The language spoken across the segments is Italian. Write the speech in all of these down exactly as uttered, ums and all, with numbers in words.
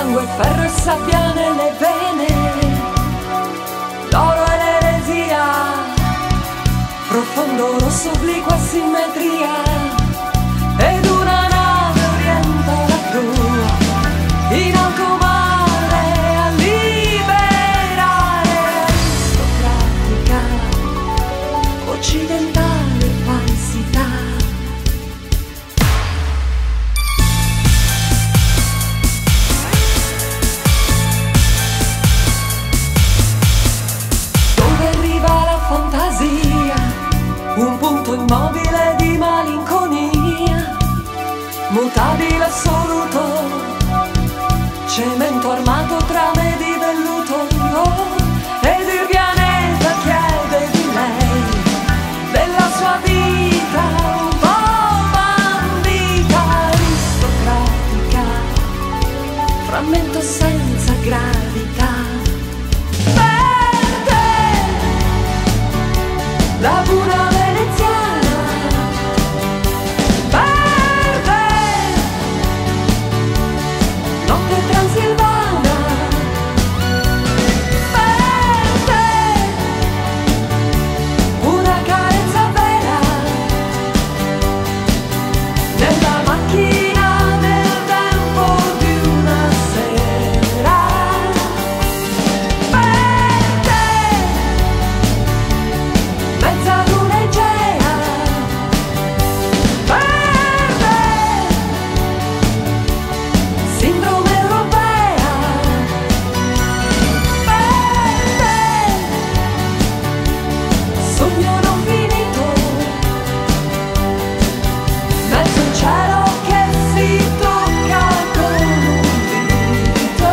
sangue, ferro e sabbia nelle vene, l'oro e l'eresia, profondo rosso obliqua simmetria, ed una nave orienta la prua in alto mare a liberare, aristocratica, occidentale falsità. Un punto immobile di malinconia, mutabile assoluto, cemento armato, trame di velluto, oh, ed il pianeta chiede di lei, della sua vita un po' bandita, aristocratica, frammento senza gravità. Per te la luna veneziana, verde, notte transilvana, verde, una carezza vera, nella macchina del tempo di una sera, verde, mezza luna egea, verde, sindrome europea, verde, sogno non finito, mezzo cielo che si tocca con un dito.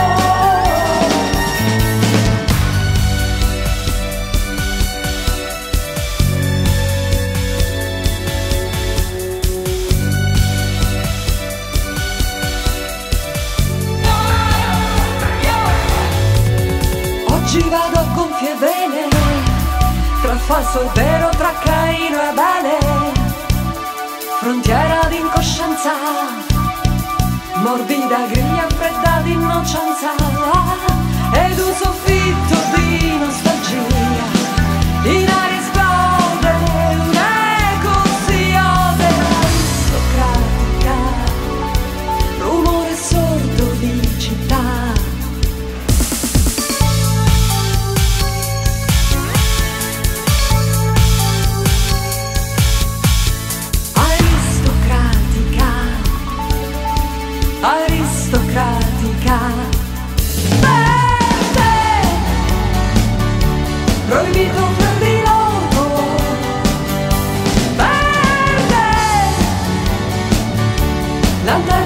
Oggi vado a gonfie vene, tra falso e vero, tra Caino e Abele, frontiera d'incoscienza, morbida griglia fredda d'innocenza, ed un soffitto di nostalgia, in aria esplode un'eco siode, aristocratica, rumore sordo di città. Aristocratica, verde, proibito per di loco, verde, lanterna